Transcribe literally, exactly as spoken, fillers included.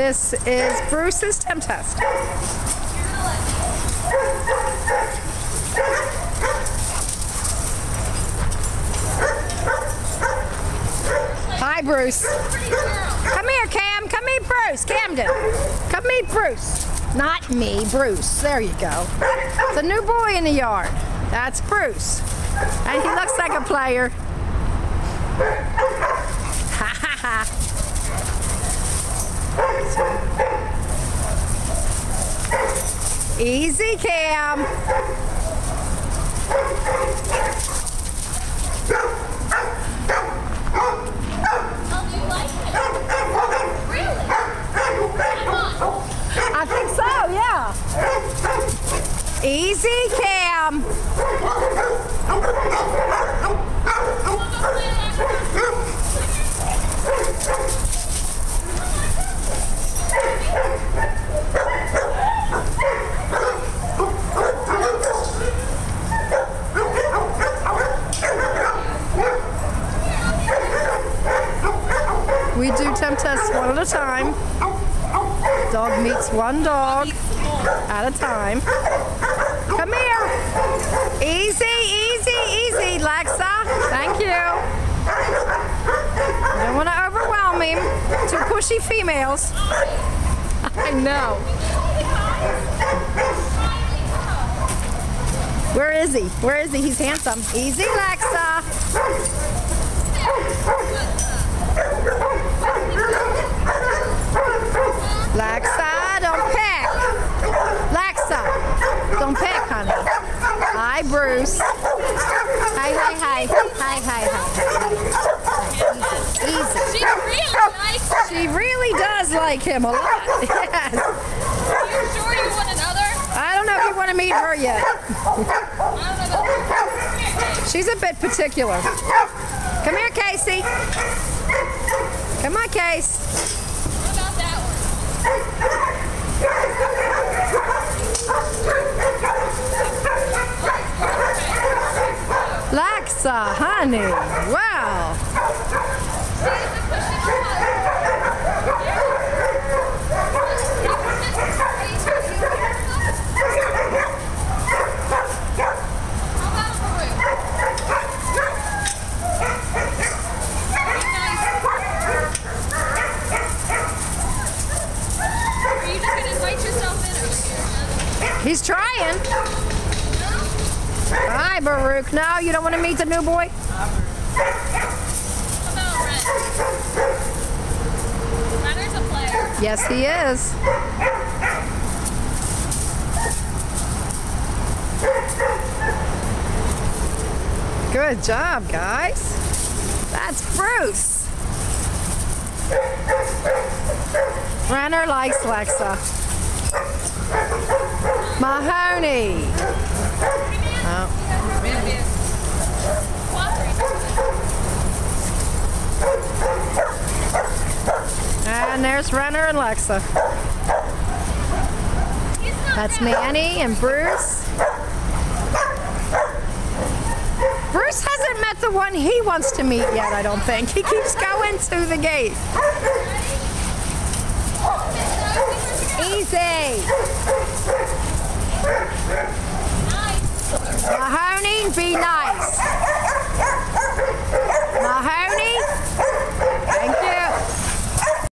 This is Bruce's temp test. Hi, Bruce. Come here, Cam. Come meet Bruce. Camden. Come meet Bruce. Not me, Bruce. There you go. It's a new boy in the yard. That's Bruce. And he looks like a player. Ha ha ha. Easy, Cam. I think so, yeah. Easy, Cam. We do temp tests one at a time. Dog meets one dog at a time. Come here. Easy, easy, easy, Lexa. Thank you. You don't want to overwhelm him. Two pushy females. I know. Where is he? Where is he? He's handsome. Easy, Lexa. Lexa, don't peck. Lexa, don't peck, honey. Hi, Bruce. Hi, hi, hi. Hi, hi, hi. Easy, easy. She really likes him. She really does like him a lot. Yes. Are you sure you want another? I don't know if you want to meet her yet. I don't know. She's a bit particular. Come here, Casey. Come on, Case. What about that one? Lexa, honey. Wow. He's trying. Hi, Baruch. No, you don't want to meet the new boy? Renner's a player. Yes, he is. Good job, guys. That's Bruce. Renner likes Lexa. Mahoney. Oh. And there's Renner and Lexa. That's Manny and Bruce. Bruce hasn't met the one he wants to meet yet, I don't think. He keeps going to the gate. Easy. Mahoney, be nice. Mahoney.